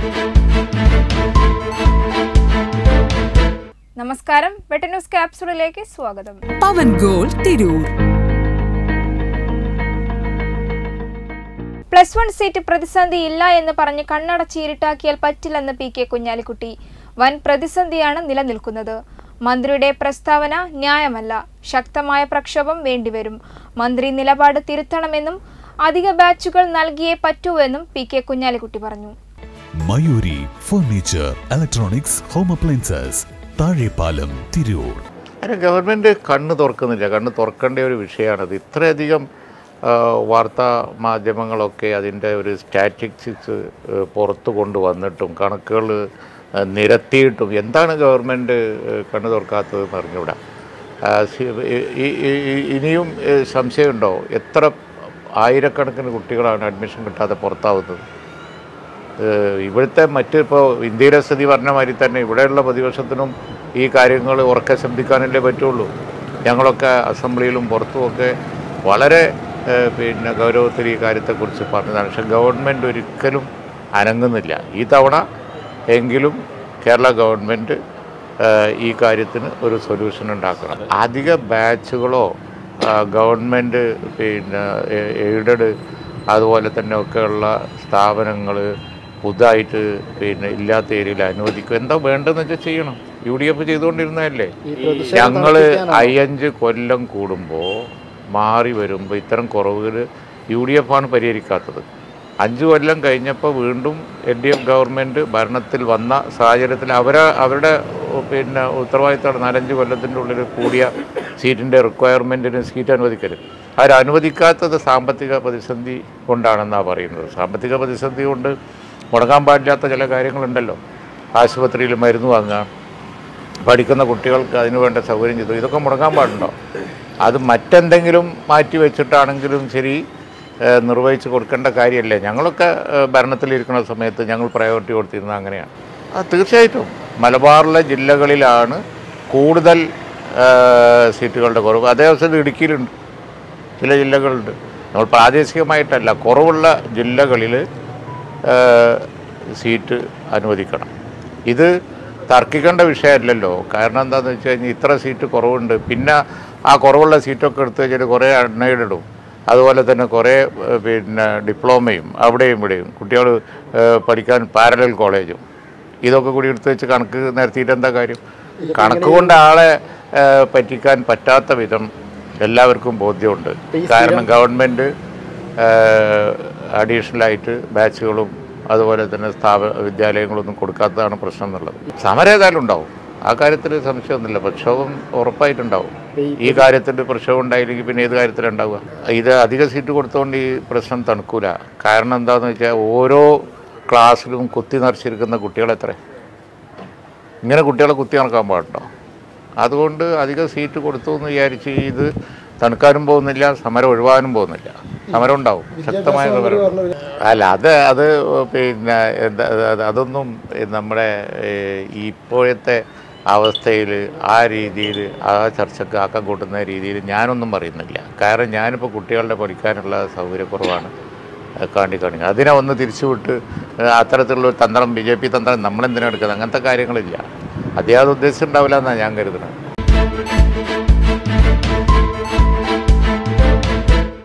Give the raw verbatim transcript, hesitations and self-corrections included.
നമസ്കാരം, വെട്ട ന്യൂസ് ക്യാപ്സൂളിലേക്ക് സ്വാഗതം. Pavan gold Tirur. Plus one seat പ്രതിസന്ധി ഇല്ല എന്ന് പറഞ്ഞ് കണ്ണടച്ചിരുട്ടാക്കിയാൽ പറ്റില്ലെന്ന് പി കെ കുഞ്ഞാലിക്കുട്ടി. വൻ പ്രതിസന്ധിയാണ് നിലനിൽക്കുന്നത്. മന്ത്രിയുടെ പ്രസ്താവന ന്യായമല്ല. ശക്തമായ പ്രക്ഷോഭം വേണ്ടിവരും. മന്ത്രി നിലപാട് തിരുത്തണമെന്നും അധിക ബാച്ചുകൾ നൽകിയേ പറ്റൂവെന്നും പി കെ കുഞ്ഞാലിക്കുട്ടി പറഞ്ഞു. Mayuri furniture, electronics, home appliances, Thazhepalam, Tirur. Government കണ്ണ് തുറക്കുന്നില്ല. കണ്ണ് തുറക്കേണ്ട ഒരു വിഷയമാണത്. ഇത്രയധികം വാർത്താ മാധ്യമങ്ങളൊക്കെ അതിൻ്റെ ഒരു സ്റ്റാറ്റിസ്റ്റിക്സ് പുറത്തു കൊണ്ടുവന്നിട്ടും കണക്കുകൾ നിരത്തിയിട്ടും എന്താണ് ഗവൺമെൻറ് കണ്ണ് തുറക്കാത്തതെന്ന് അറിഞ്ഞൂടാ. ഇനിയും സംശയമുണ്ടോ? എത്ര ആയിരക്കണക്കിന് കുട്ടികളാണ് അഡ്മിഷൻ കിട്ടാതെ പുറത്താവുന്നത്? ഇവിടുത്തെ മറ്റ് ഇപ്പോൾ ഇന്ത്യയിലെ സ്ഥിതി പറഞ്ഞ മാതിരി തന്നെ ഇവിടെയുള്ള പ്രതിപക്ഷത്തിനും ഈ കാര്യങ്ങൾ ഉറക്കെ ശബ്ദിക്കാനല്ലേ പറ്റുള്ളൂ. ഞങ്ങളൊക്കെ അസംബ്ലിയിലും പുറത്തുമൊക്കെ വളരെ പിന്നെ ഗൗരവത്തിൽ ഈ കാര്യത്തെക്കുറിച്ച് പറഞ്ഞതാണ്. പക്ഷേ ഗവൺമെൻറ് ഒരിക്കലും അനങ്ങുന്നില്ല. ഈ തവണ എങ്കിലും കേരള ഗവൺമെൻറ് ഈ കാര്യത്തിന് ഒരു സൊല്യൂഷൻ ഉണ്ടാക്കണം. അധിക ബാച്ചുകളോ ഗവൺമെൻറ് പിന്നെ എയ്ഡഡ് അതുപോലെ തന്നെ ഒക്കെയുള്ള സ്ഥാപനങ്ങൾ പുതുതായിട്ട് പിന്നെ ഇല്ലാത്ത ഏരിയയിൽ അനുവദിക്കും. എന്താ വേണ്ടതെന്ന് വെച്ചാൽ ചെയ്യണം. യു ഡി എഫ് ചെയ്തുകൊണ്ടിരുന്നതല്ലേ. ഞങ്ങൾ അയ്യഞ്ച് കൊല്ലം കൂടുമ്പോൾ മാറി വരുമ്പോൾ ഇത്തരം കുറവുകൾ യു ഡി എഫ് ആണ് പരിഹരിക്കാത്തത്. അഞ്ച് കൊല്ലം കഴിഞ്ഞപ്പോൾ വീണ്ടും എൽ ഡി എഫ് ഗവൺമെൻറ് ഭരണത്തിൽ വന്ന സാഹചര്യത്തിൽ അവരെ അവരുടെ പിന്നെ ഉത്തരവാദിത്തമാണ് നാലഞ്ച് കൊല്ലത്തിൻ്റെ ഉള്ളിൽ കൂടിയ സീറ്റിൻ്റെ റിക്വയർമെൻറ്റിന് സീറ്റ് അനുവദിക്കരുത്. അവരനുവദിക്കാത്തത് സാമ്പത്തിക പ്രതിസന്ധി കൊണ്ടാണെന്നാണ് പറയുന്നത്. സാമ്പത്തിക പ്രതിസന്ധി കൊണ്ട് മുടങ്ങാൻ പാടില്ലാത്ത ചില കാര്യങ്ങളുണ്ടല്ലോ. ആശുപത്രിയിൽ മരുന്ന് വാങ്ങുക, പഠിക്കുന്ന കുട്ടികൾക്ക് അതിനു വേണ്ട സൗകര്യം ചെയ്തു, ഇതൊക്കെ മുടങ്ങാൻ പാടുണ്ടോ? അത് മറ്റെന്തെങ്കിലും മാറ്റി വെച്ചിട്ടാണെങ്കിലും ശരി നിർവഹിച്ച് കൊടുക്കേണ്ട കാര്യമല്ലേ. ഞങ്ങളൊക്കെ ഭരണത്തിലിരിക്കുന്ന സമയത്ത് ഞങ്ങൾ പ്രയോറിറ്റി കൊടുത്തിരുന്നത് അങ്ങനെയാണ്. അത് തീർച്ചയായിട്ടും മലബാറിലെ ജില്ലകളിലാണ് കൂടുതൽ സീറ്റുകളുടെ കുറവ്. അതേ അവസരം ഇടുക്കിയിലുണ്ട്, ചില ജില്ലകളുണ്ട്. നമ്മൾ പ്രാദേശികമായിട്ടല്ല, കുറവുള്ള ജില്ലകളിൽ സീറ്റ് അനുവദിക്കണം. ഇത് തർക്കിക്കേണ്ട വിഷയമല്ലല്ലോ. കാരണം എന്താണെന്ന് വെച്ച് കഴിഞ്ഞാൽ ഇത്ര സീറ്റ് കുറവുണ്ട്, പിന്നെ ആ കുറവുള്ള സീറ്റൊക്കെ എടുത്തു വെച്ചിട്ട് കുറേ അൺഎയ്ഡഡും അതുപോലെ തന്നെ കുറേ പിന്നെ ഡിപ്ലോമയും അവിടെയും ഇവിടെയും കുട്ടികൾ പഠിക്കാൻ പാരലൽ കോളേജും ഇതൊക്കെ കൂടി എടുത്തു വെച്ച് കണക്ക് നിരത്തിയിട്ട് എന്താ കാര്യം? കണക്ക് കൊണ്ട് ആളെ പറ്റിക്കാൻ പറ്റാത്ത വിധം എല്ലാവർക്കും ബോധ്യമുണ്ട്. കാരണം ഗവൺമെൻറ് അഡീഷണലായിട്ട് ബാച്ചുകളും അതുപോലെ തന്നെ സ്ഥാപന വിദ്യാലയങ്ങളൊന്നും കൊടുക്കാത്തതാണ് പ്രശ്നം എന്നുള്ളത്. സമരം ഏതായാലും ഉണ്ടാവും, ആ കാര്യത്തിൽ സംശയമൊന്നുമില്ല. പ്രക്ഷോഭം ഉറപ്പായിട്ടുണ്ടാവും. ഈ കാര്യത്തിൽ പ്രക്ഷോഭം ഉണ്ടായില്ലെങ്കിൽ പിന്നെ ഏത് കാര്യത്തിലുണ്ടാവുക? ഇത് അധിക സീറ്റ് കൊടുത്തുകൊണ്ട് ഈ പ്രശ്നം തണുക്കൂല. കാരണം എന്താണെന്ന് വെച്ചാൽ ഓരോ ക്ലാസ്സിലും കുത്തി നിറച്ചിരിക്കുന്ന കുട്ടികളെത്ര? ഇങ്ങനെ കുട്ടികളെ കുത്തി നടക്കാൻ പാടുണ്ടോ? അതുകൊണ്ട് അധിക സീറ്റ് കൊടുത്തു എന്ന് വിചാരിച്ച് ഇത് തണുക്കാനും പോകുന്നില്ല, സമരം ഒഴിവാനും പോകുന്നില്ല. സമരം ഉണ്ടാവും, ശക്തമായ സമരം. അല്ല, അത് അത് പിന്നെ എന്താ അതൊന്നും നമ്മുടെ ഇപ്പോഴത്തെ അവസ്ഥയിൽ ആ രീതിയിൽ ആ ചർച്ചക്ക് ആക്കം കൂട്ടുന്ന രീതിയിൽ ഞാനൊന്നും പറയുന്നില്ല. കാരണം ഞാനിപ്പോൾ കുട്ടികളുടെ പഠിക്കാനുള്ള സൗകര്യക്കുറവാണ് കാണ്ടി കാണിക്കുന്നത്. അതിനെ ഒന്ന് തിരിച്ചുവിട്ട് അത്തരത്തിലുള്ള തന്ത്രം, ബി ജെ പി തന്ത്രം നമ്മളെന്തിനാണ് എടുക്കുന്നത്? അങ്ങനത്തെ കാര്യങ്ങളില്ല. അദ്ദേഹം അത് ഉദ്ദേശിച്ചിട്ടുണ്ടാവില്ല എന്നാണ് ഞാൻ കരുതുന്നത്.